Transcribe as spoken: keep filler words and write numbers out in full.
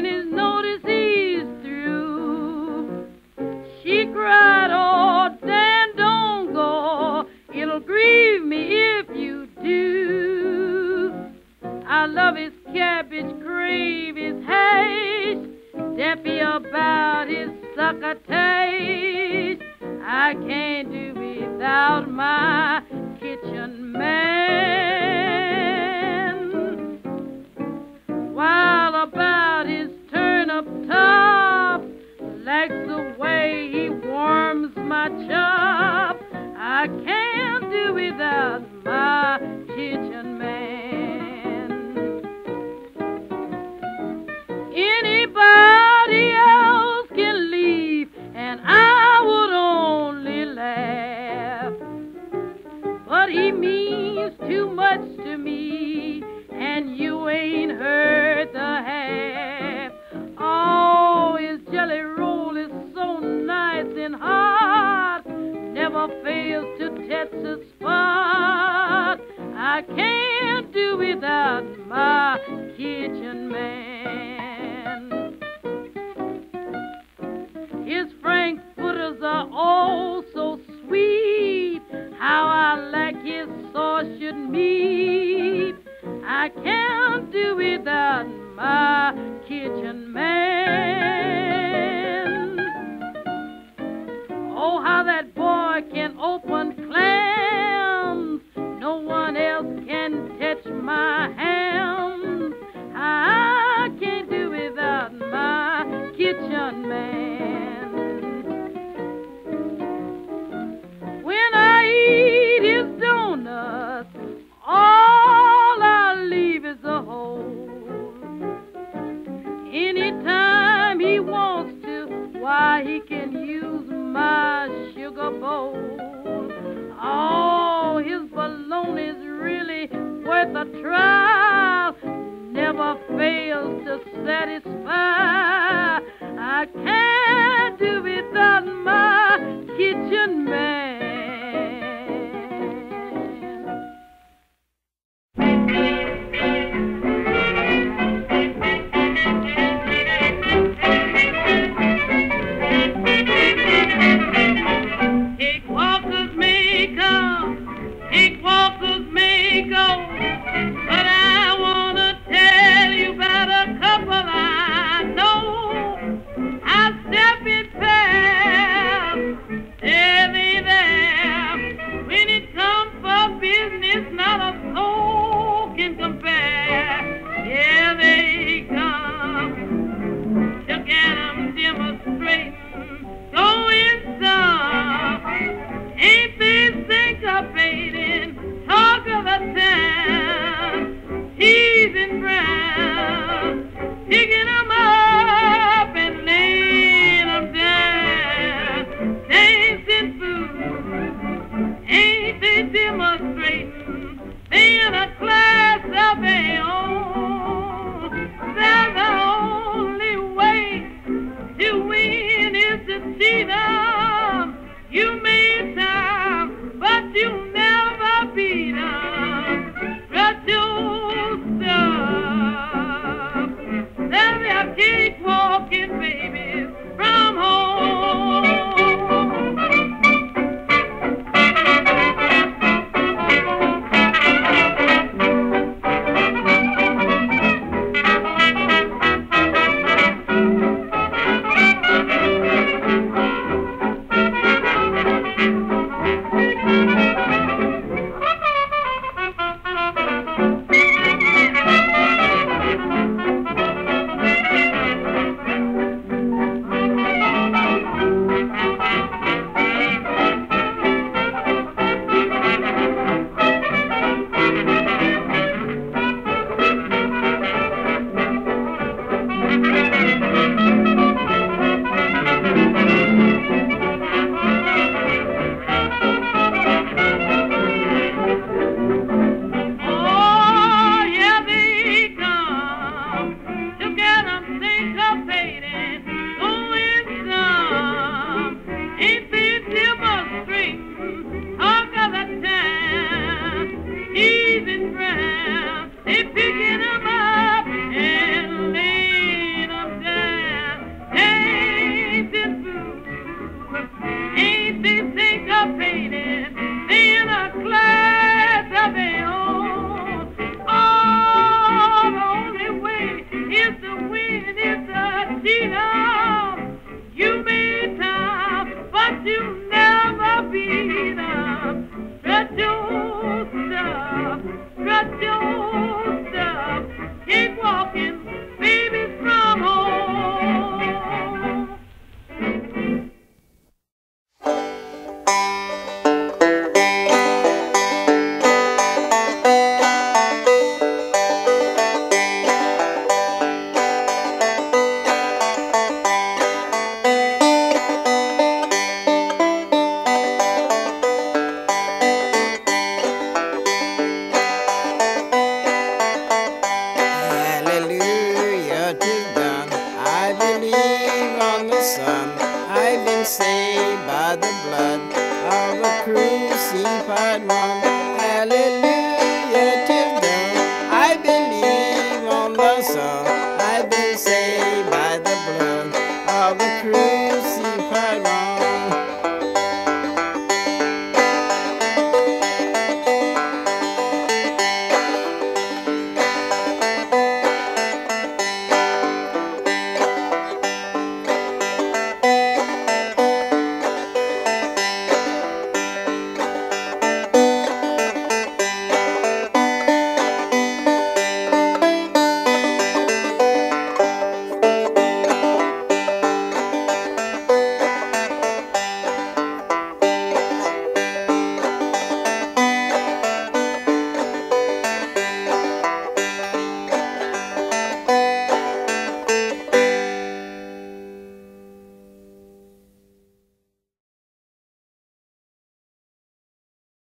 when his notice he's through. She cried, oh, Dan, don't go. It'll grieve me if you do. I love his cabbage, crave his hash, Deafy about his sucker taste. I can't do without my kitchen man. While about his turnip top, likes the way he warms my chop. I can't do without my kitchen man. Anybody else can leave, and I would only laugh. But he means too much to me, and you ain't heard the half. Oh, his jelly roll is so nice and hot, never fails to touch the spot. I can't do without my kitchen man. His frankfurters are all so sweet, how I like his sausage meat. I can't do without my kitchen man. Oh, how that boy can open clams, no one else can touch my hams. I can't do without my kitchen man. When I eat his donuts, all I leave is a hole. Anytime he wants to, why, he can use my sugar bowl. Oh, his bologna's really worth a try, never fails to satisfy. I can't do without my kitchen man. Cakewalkers may come, cakewalkers may go, but I want to tell you about a couple I know. I step in past, there they there. When it comes for business, not a soul can compare. Here they come, look at them demonstrating, going some. Ain't they syncopating, talk of the town, teasing brown, picking them up and laying them down, dancing food. Ain't they demonstrating, they in a class of their own. That's the only way to win is to see them. You may time, but you never beat them. Got your stuff. They're cakewalking babies from home. They picking them up and laying them cheater. You may tough, but you never beat up. Strut your stuff, strut your stuff. Keep walking, baby's from home. Hallelujah, 'tis done. I believe on the Son. I've been saved by the blood of a crucified one.